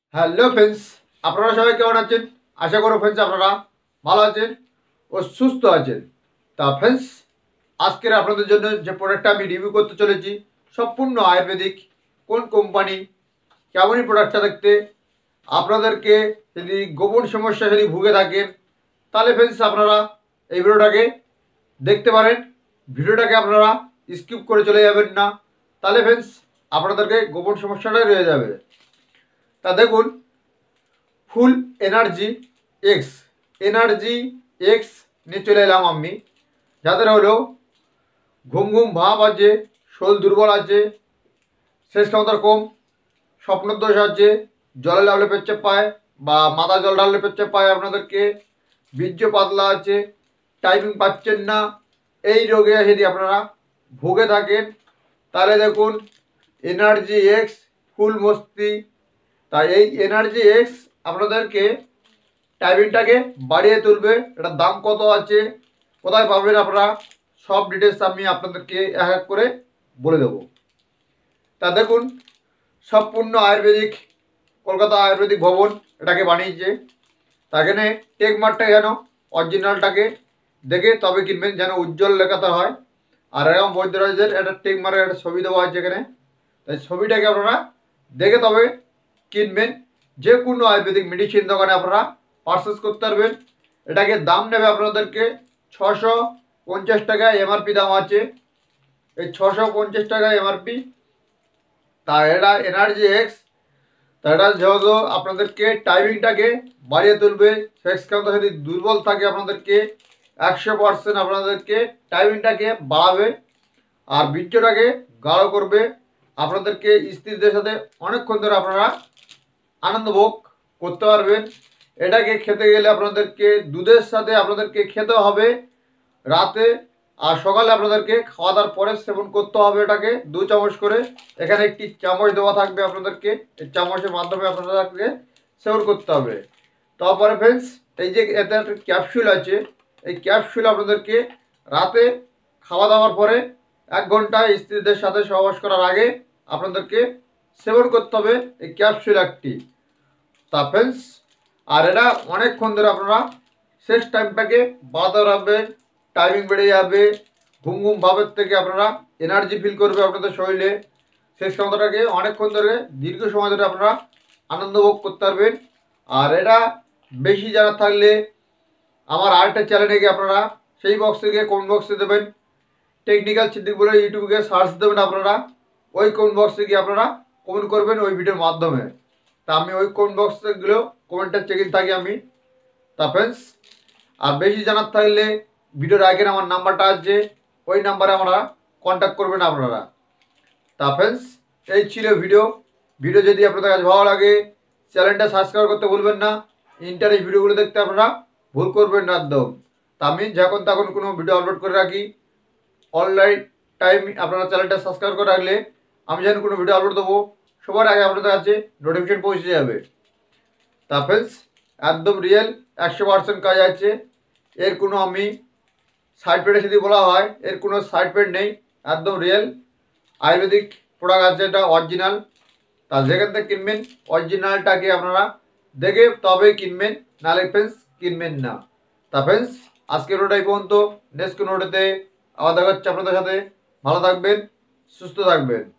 Hello friends, আপনারা সবাই কেমন আছেন? আশা করো ফ্রেন্ডস আপনারা ভালো আছেন ও সুস্থ আছেন। তা ফ্রেন্ডস, আজকের আপনাদের জন্য যে প্রোডাক্টটা আমি রিভিউ করতে চলেছি সম্পূর্ণ আয়ুর্বেদিক। কোন কোম্পানি, কেমনই প্রোডাক্টটা দেখতে। আপনাদেরকে যদি গোপন সমস্যা যদি ভুগে থাকেন তাহলে ফ্রেন্ডস আপনারা এই ভিডিওটাকে দেখতে পারেন। ভিডিওটাকে আপনারা স্কিপ করে চলে যাবেন না, তাহলে ফ্রেন্ডস আপনাদেরকে গোপন সমস্যাটাই রয়ে যাবে। তা দেখুন, full energy X, energy X নিয়ে চলে এলাম আমি। যাদের হলো ঘুম ঘুম ভাব আছে, শরীর দুর্বল আছে, শেষ ক্ষমতার কম, স্বপ্নদোষ আছে, জলে লাভলে পেচ্ছাপ পায় বা মাথা জল ঢাললে পেচ্ছাপ পায়, আপনাদেরকে বীর্য পাতলা আছে, টাইমিং পাচ্ছেন না, এই রোগে যদি আপনারা ভুগে থাকেন তাহলে দেখুন এনার্জি এক্স ফুল মস্তি। তাই এই এনার্জি এক্স আপনাদেরকে টাইমিংটাকে বাড়িয়ে তুলবে। এটার দাম কত আছে, কোথায় পাবেন আপনারা, সব ডিটেলস আমি আপনাদেরকে এক এক করে বলে দেবো। তা দেখুন, সম্পূর্ণ আয়ুর্বেদিক, কলকাতা আয়ুর্বেদিক ভবন এটাকে বানিয়েছে। তা এখানে টেকমার্কটা যেন অরিজিনালটাকে দেখে তবে কিনবেন, যেন উজ্জ্বল লেখাতে হয়। আর এরকম বৈদ্যরাজের একটা টেকমার্কের একটা ছবি দেওয়া আছে এখানে, তাই ছবিটাকে আপনারা দেখে তবে কিনবেন। যে কোনো আয়ুর্বেদিক মেডিসিন দোকানে আপনারা পারচেস করতে পারবেন। এটাকে দাম নেবে আপনাদেরকে 650 টাকা এমআরপি দাম আছে, এই 650 টাকা এমআরপি। তা এটা এনার্জি এক্স, তা এটা যেহেতু আপনাদেরকে টাইমিংটাকে বাড়িয়ে তুলবে। সেক্স ক্ষমতা যদি দুর্বল থাকে আপনাদেরকে 100% আপনাদেরকে টাইমিংটাকে বাড়াবে আর বীর্যটাকে গাঢ় করবে। আপনাদেরকে স্ত্রীদের সাথে অনেকক্ষণ ধরে আপনারা আনন্দ ভোগ করতে পারবেন। এটাকে খেতে গেলে আপনাদেরকে দুধের সাথে আপনাদেরকে খেতে হবে রাতে, আর সকালে আপনাদেরকে খাওয়া দাওয়ার পরে সেবন করতে হবে। এটাকে 2 চামচ করে, এখানে একটি চামচ দেওয়া থাকবে আপনাদেরকে, এই চামচের মাধ্যমে আপনাদেরকে সেবন করতে হবে। তারপরে ফ্রেন্ডস, এই যে এতে একটা ক্যাপসুল আছে, এই ক্যাপসুল আপনাদেরকে রাতে খাওয়া দাওয়ার পরে 1 ঘন্টা স্ত্রীদের সাথে সহবাস করার আগে আপনাদেরকে সেবন করতে হবে এই ক্যাপসুল একটি। তা ফ্রেন্ডস, আর এটা অনেকক্ষণ ধরে আপনারা শেষ টাইমটাকে বাড়াতে রাখবেন, টাইমিং বেড়ে যাবে। ঘুম ঘুম ভাবের থেকে আপনারা এনার্জি ফিল করবে আপনাদের শরীরে। শেষ ক্ষমতাটাকে অনেকক্ষণ ধরে দীর্ঘ সময় ধরে আপনারা আনন্দ ভোগ করতে পারবেন। আর এটা বেশি জানার থাকলে আমার আরেকটা চ্যানেলে গিয়ে আপনারা সেই বক্সে গিয়ে কমেন্ট বক্সে দেবেন, টেকনিক্যাল সিদ্দিক বলে ইউটিউবে সার্চ দেবেন আপনারা, ওই কমেন্ট বক্সে গিয়ে আপনারা কমেন্ট করবেন ওই ভিডিওর মাধ্যমে। তা আমি ওই কমেন্ট বক্সগুলো কমেন্টের চেক ইন থাকি আমি। তা ফ্রেন্ডস, আর বেশি জানার থাকলে ভিডিওর আগের আমার নাম্বারটা আছে, ওই নাম্বারে আমরা কন্ট্যাক্ট করবেন আপনারা। তা ফ্রেন্ডস, এই ছিল ভিডিও। ভিডিও যদি আপনাদের কাছে ভালো লাগে চ্যানেলটা সাবস্ক্রাইব করতে ভুলবেন না। ইন্টারেস্ট ভিডিওগুলো দেখতে আপনারা ভুল করবেন না একদম। তা আমি যখন তখন কোনো ভিডিও আপলোড করে রাখি, অনলাইন টাইম আপনারা চ্যানেলটা সাবস্ক্রাইব করে রাখলে আমি যখন কোনো ভিডিও আপলোড দেবো সবার আগে আপনাদের কাছে নোটিফিকেশন পৌঁছে যাবে। তা ফ্রেন্ডস, একদম রিয়েল 100% কাজ আছে। এর কোনো আমি সাইড পেডে যদি বলা হয় এর কোনো সাইড পেড নেই, একদম রিয়েল আয়ুর্বেদিক প্রোডাক্ট আছে, এটা অরিজিনাল। তা যেখান থেকে কিনবেন অরিজিনালটাকে আপনারা দেখে তবেই কিনবেন, নাহলে ফ্রেন্ডস কিনবেন না। তা ফ্রেন্ডস, আজকের ওটাই পর্যন্ত। নেক্সট কোনো ওটাতে আবার দেখা হচ্ছে আপনাদের সাথে। ভালো থাকবেন, সুস্থ থাকবেন।